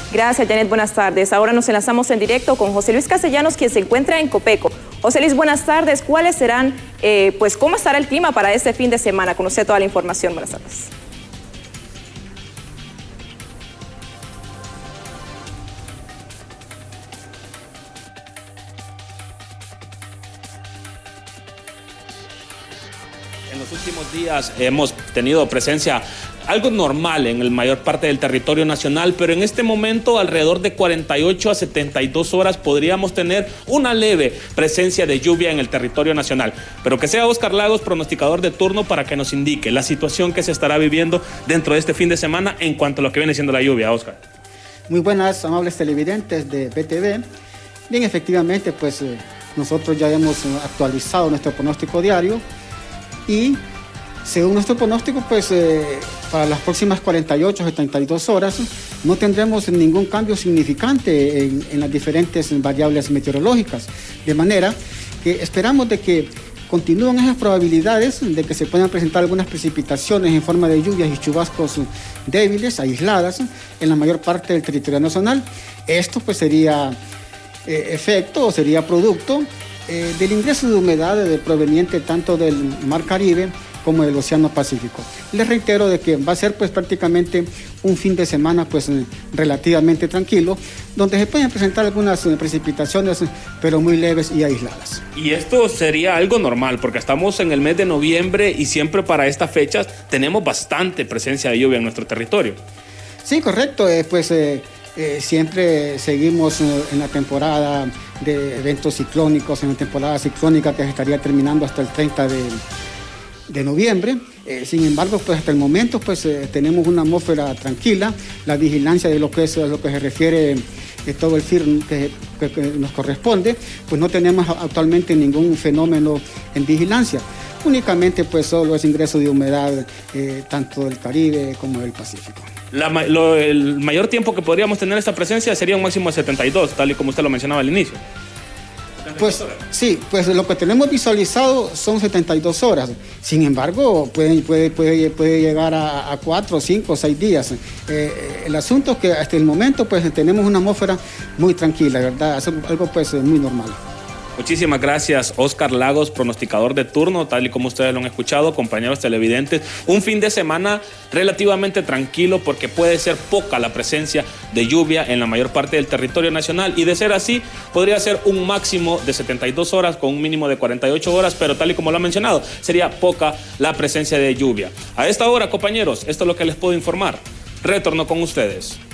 Gracias, Janet. Buenas tardes. Ahora nos enlazamos en directo con José Luis Castellanos, quien se encuentra en Copeco. José Luis, buenas tardes. ¿Cuáles serán, cómo estará el clima para este fin de semana? Conoce toda la información. Buenas tardes. En los últimos días hemos tenido presencia algo normal en la mayor parte del territorio nacional, pero en este momento alrededor de 48 a 72 horas podríamos tener una leve presencia de lluvia en el territorio nacional. Pero que sea Oscar Lagos, pronosticador de turno, para que nos indique la situación que se estará viviendo dentro de este fin de semana en cuanto a lo que viene siendo la lluvia. Oscar. Muy buenas, amables televidentes de BTV. Bien, efectivamente, pues nosotros ya hemos actualizado nuestro pronóstico diario y según nuestro pronóstico, pues para las próximas 48 o 72 horas no tendremos ningún cambio significante en las diferentes variables meteorológicas. De manera que esperamos de que continúen esas probabilidades de que se puedan presentar algunas precipitaciones en forma de lluvias y chubascos débiles, aisladas, en la mayor parte del territorio nacional. Esto pues sería efecto o sería producto del ingreso de humedad proveniente tanto del Mar Caribe como del Océano Pacífico. Les reitero de que va a ser pues prácticamente un fin de semana pues relativamente tranquilo, donde se pueden presentar algunas precipitaciones, pero muy leves y aisladas. Y esto sería algo normal, porque estamos en el mes de noviembre y siempre para estas fechas tenemos bastante presencia de lluvia en nuestro territorio. Sí, correcto, siempre seguimos en la temporada de eventos ciclónicos, en la temporada ciclónica que se estaría terminando hasta el 30 de noviembre. Sin embargo, pues hasta el momento pues tenemos una atmósfera tranquila. La vigilancia de lo que se refiere todo el FIR que nos corresponde, pues no tenemos actualmente ningún fenómeno en vigilancia. Únicamente pues solo es ingreso de humedad tanto del Caribe como del Pacífico. El mayor tiempo que podríamos tener esta presencia sería un máximo de 72, tal y como usted lo mencionaba al inicio. Pues sí, pues lo que tenemos visualizado son 72 horas. Sin embargo, puede llegar a 4, 5, 6 días. El asunto es que hasta el momento pues tenemos una atmósfera muy tranquila, ¿verdad? Es algo pues muy normal. Muchísimas gracias, Oscar Lagos, pronosticador de turno, tal y como ustedes lo han escuchado, compañeros televidentes. Un fin de semana relativamente tranquilo porque puede ser poca la presencia de lluvia en la mayor parte del territorio nacional y de ser así, podría ser un máximo de 72 horas con un mínimo de 48 horas, pero tal y como lo ha mencionado, sería poca la presencia de lluvia. A esta hora, compañeros, esto es lo que les puedo informar. Retorno con ustedes.